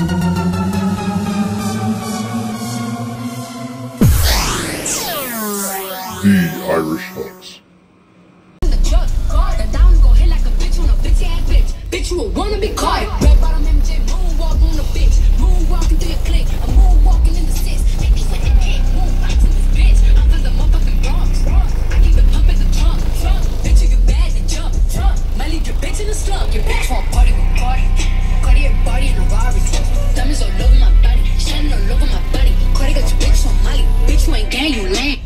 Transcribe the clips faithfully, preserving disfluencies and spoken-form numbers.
The Irish Hooks. Bitch, you a wanna be caught. Red bottom M J, moonwalk on a bitch. Moonwalking through your clique. I'm moonwalking in the six. Make you like a king. Moonwalk to this bitch. I'm to the motherfucking Bronx. I keep it pumping the trunk. Bitch, if you bad, then jump. Might leave your bitch in the slump. Your bitch won't party with Cardi. Cardi, your body in a Rari. Diamonds all over my body. Shining all over my body. Cardi got your bitch on Molly. Bitch, you ain't gang, you lame.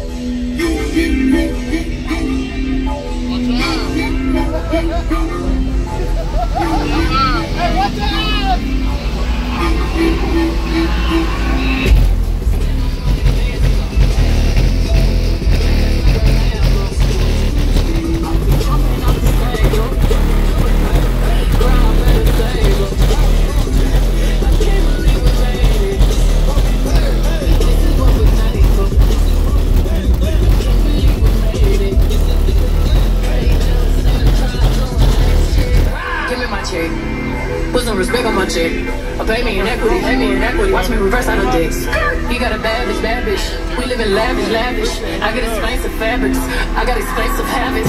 Hey, what's up? Put some respect on my check. Or pay me in equity, pay me in equity. Watch me reverse out of dicks. He got a bad bitch, bad bitch. We live in lavish, lavish. I get expensive fabrics. I got expensive habits.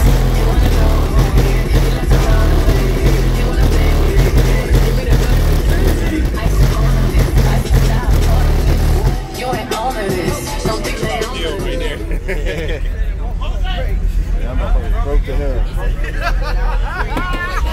You ain't on this. Don't think they own it. Right there. Yeah, I'm motherfucking broke the hell.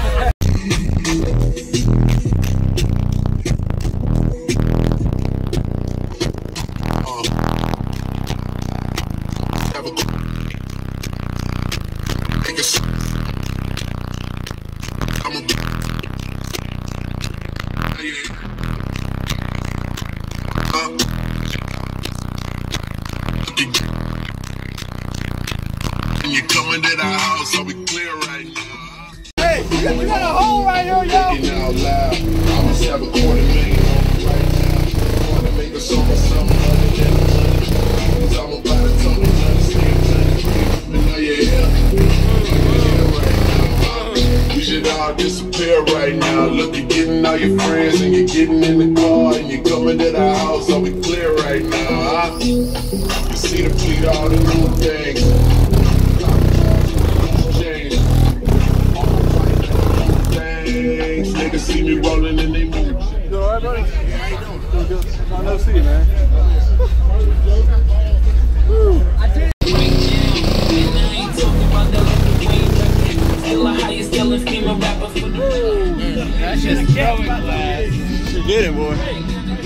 You coming to the house, so we clear right now. Hey, you got a hole right here, yo. Out loud, I must have a quarter million on me right now. Wanna make a song or something other than money. Cause I'm about to tell me nothing, and now you're here. Yeah, right now. We should all disappear right now. Look, you're getting all your friends and you're getting in the car and you're coming to the house, so we clear right now, huh? You see the fleet, all the new things. Niggas see me rolling and they move. You alright, buddy? Yeah, how you doing? Doing good. I know, see you, man. I did. That's just a growing class. You get it, boy.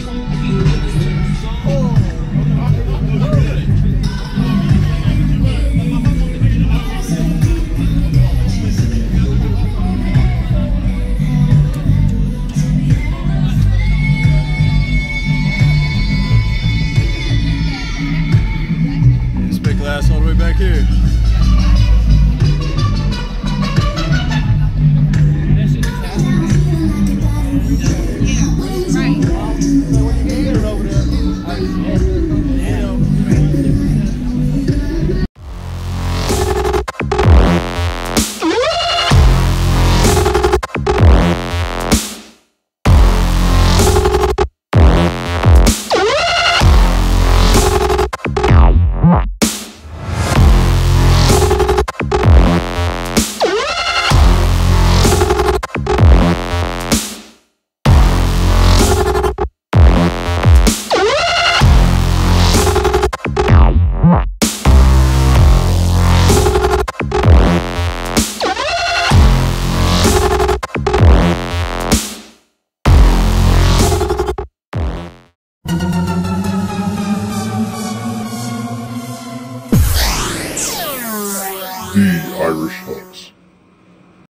Glass all the way back here. Yeah, right.